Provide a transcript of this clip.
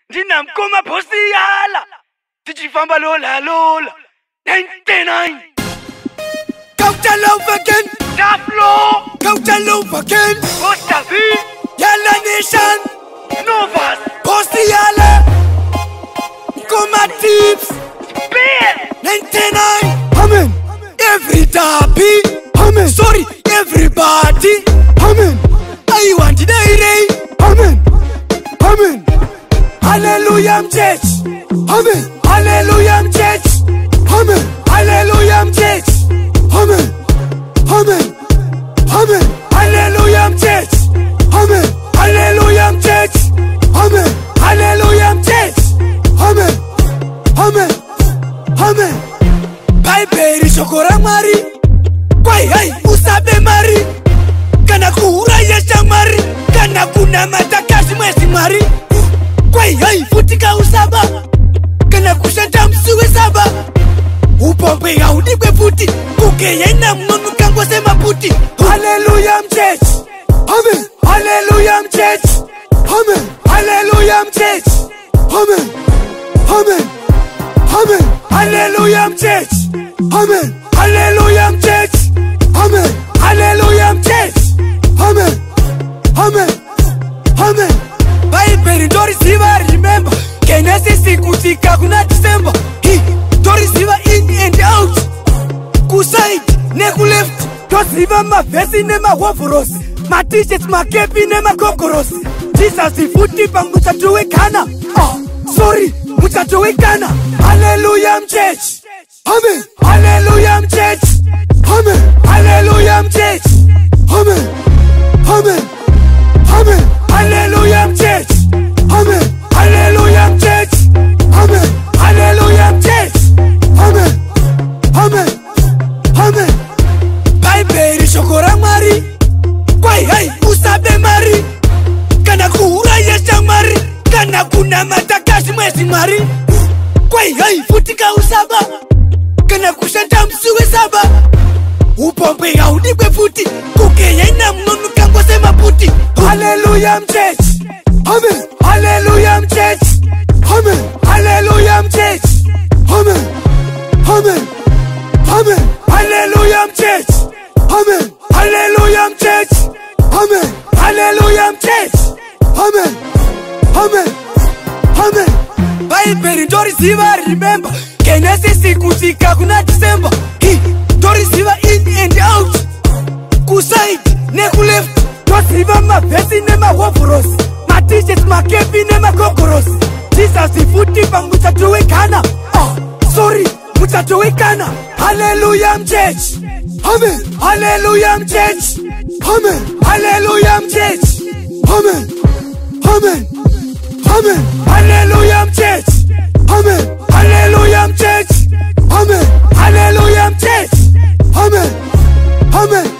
Ndinamkoma Phosiyala tichifamba lola 99 Go to love again, Daflo go to love again. Postavi Yala Nation, Novas Phosiyala, Koma Tips, Beer 99. Amen. Every happy. Amen. Sorry, everybody. Amen. I want the day. Amen. Amen. Hallelujah, church. Amen. Hallelujah, church. Amen. Hallelujah, church. Amen. Amen. Amen. Hallelujah, church. Amen. Hallelujah, church. Amen. Hallelujah, church. Amen. Amen. Amen. Bible shokora mari. Kwai hai usabe mari. Kana kuura yesha mari. Kana kuna matakashi mwesi mari. Kwai hai futika usaba. Kana kushanta msuwe saba. Upombe ya udikwe futi. Kuke yena mnonu kangwa sema puti. Hallelujah church. Amen. Hallelujah church. Amen. Hallelujah church. Amen. Amen. Amen. Hallelujah church. Amen. Hallelujah church. Amen. Hallelujah church. Amen. Amen. Amen. Bible don't receive, remember. Genesis kutika kuna December. Don't receive in and out. Kuside, neku left. Don't receive my vesi nema wafuros. My t-shirts, my kepi nema kokoros. Jesus the footy bang mutatuwe kana. Oh, sorry, mutatuwe kana. Hallelujah church. Amen. Hallelujah church. Amen. Hallelujah church. Amen. Amen. Amen. Hallelujah church. Amen. Hallelujah church. Amen. Hallelujah church. Amen. Amen. Amen. Bible shokora mari. Kwai hai usabe mari. Kana kuura yesha mari. Kana kuna matakashi mwesi mari. Kwai hai futika usaba. Kana kushanta msuwe saba. Upombe ya udikwe futi. Kuke yena mnonu kangwa sema puti. Hallelujah church. Amen. Hallelujah church. Amen. Hallelujah church. Amen. Amen. Amen. Hallelujah church. Amen. Hallelujah church. Amen. Hallelujah church. Amen. Amen. Amen. Bible don't receive, remember. Genesis kutika kuna December. Don't receive in and out. Kuside, neku left. Don't receive my vesi nema wafuros. My t-shirts, my kepi nema kokoros. Jesus the footy bang mutatuwe kana. Oh, sorry, mutatuwe kana. Hallelujah church. Amen. Hallelujah church. Amen. Hallelujah church. Amen. Amen. Amen. Hallelujah church. Amen. Hallelujah church. Amen. Hallelujah church. Amen. Amen.